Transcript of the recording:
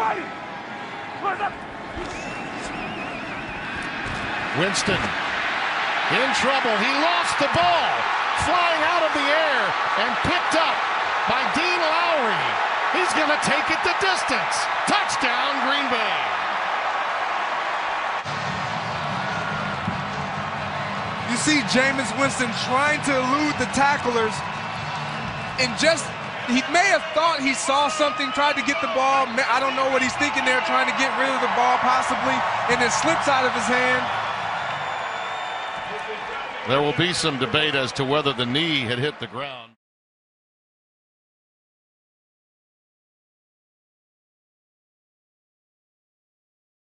Winston in trouble. He lost the ball, flying out of the air and picked up by Dean Lowry. He's going to take it the distance. Touchdown, Green Bay. You see Jameis Winston trying to elude the tacklers, and he may have thought he saw something, tried to get the ball. I don't know what he's thinking there, trying to get rid of the ball possibly, and it slips out of his hand. There will be some debate as to whether the knee had hit the ground.